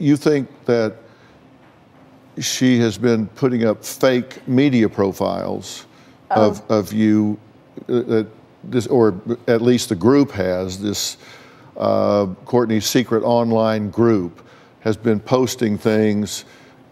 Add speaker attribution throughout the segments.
Speaker 1: you think that she has been putting up fake media profiles of you, this, or at least the group has, this Courtney's secret online group has been posting things,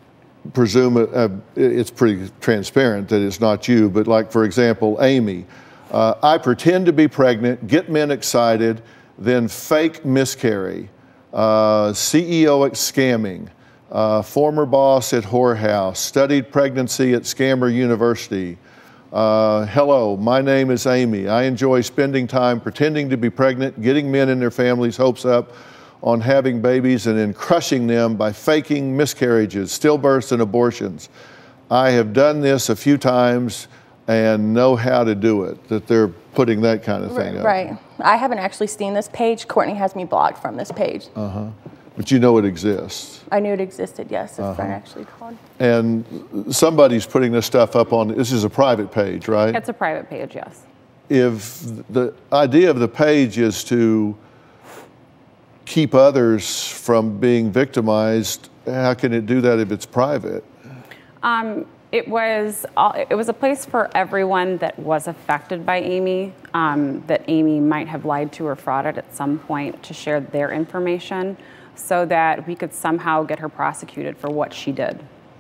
Speaker 1: it's pretty transparent that it's not you, but like, for example, Amy, I pretend to be pregnant, get men excited, then fake miscarry, CEO at scamming, former boss at whorehouse, studied pregnancy at Scammer University. Hello, my name is Amy. I enjoy spending time pretending to be pregnant, getting men and their families' hopes up on having babies and then crushing them by faking miscarriages, stillbirths, and abortions. I have done this a few times and know how to do it, that they're putting that kind of thing up.
Speaker 2: Right. I haven't actually seen this page. Courtney has me blocked from this page.
Speaker 1: But you know it exists.
Speaker 2: I knew it existed, yes. A friend actually called.
Speaker 1: And somebody's putting this stuff up on, this is a private page, right?
Speaker 3: It's a private page, yes.
Speaker 1: If the idea of the page is to keep others from being victimized, how can it do that if it's private?
Speaker 3: It was a place for everyone that was affected by Amy, that Amy might have lied to or frauded at some point to share their information so that we could somehow get her prosecuted for what she did.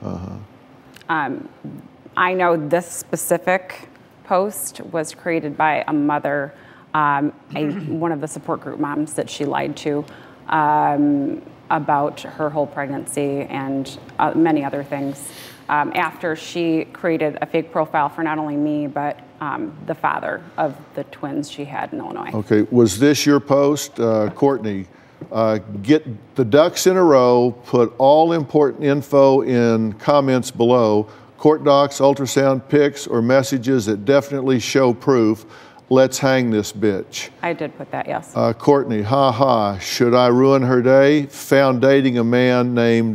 Speaker 3: I know this specific post was created by a mother, one of the support group moms that she lied to about her whole pregnancy and many other things. After she created a fake profile for not only me, but the father of the twins she had in Illinois. Okay,
Speaker 1: was this your post? Courtney, get the ducks in a row, put all important info in comments below, court docs, ultrasound pics, or messages that definitely show proof. Let's hang this bitch.
Speaker 3: I did put that, yes.
Speaker 1: Courtney, ha, should I ruin her day? Found dating a man named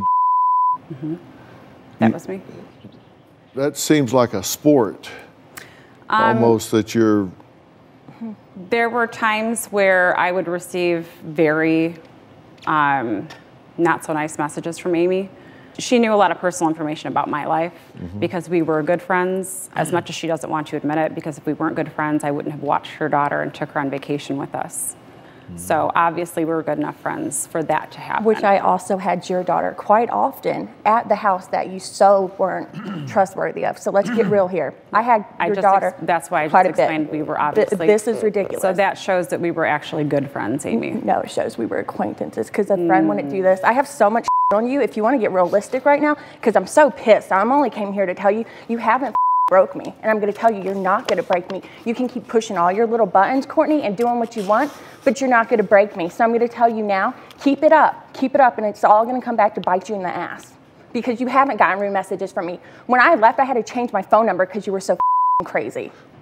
Speaker 3: That was me.
Speaker 1: That seems like a sport, almost, that you're...
Speaker 3: There were times where I would receive very not so nice messages from Amy. She knew a lot of personal information about my life because we were good friends, as much as she doesn't want to admit it, because if we weren't good friends, I wouldn't have watched her daughter and took her on vacation with us. So obviously we were good enough friends for that to happen.
Speaker 2: Which I also had your daughter quite often at the house that you so weren't trustworthy of. So let's get real here. I had your daughter
Speaker 3: that's why I
Speaker 2: quite
Speaker 3: just explained we were obviously...
Speaker 2: This is ridiculous.
Speaker 3: So that shows that we were actually good friends, Amy.
Speaker 2: No, it shows we were acquaintances because a friend wouldn't do this. I have so much on you if you want to get realistic right now, because I'm so pissed. I'm only came here to tell you, you haven't broke me. And I'm going to tell you, you're not going to break me. You can keep pushing all your little buttons, Courtney, and doing what you want, but you're not going to break me. So I'm going to tell you now, keep it up, and it's all going to come back to bite you in the ass because you haven't gotten rude messages from me. When I left, I had to change my phone number because you were so crazy.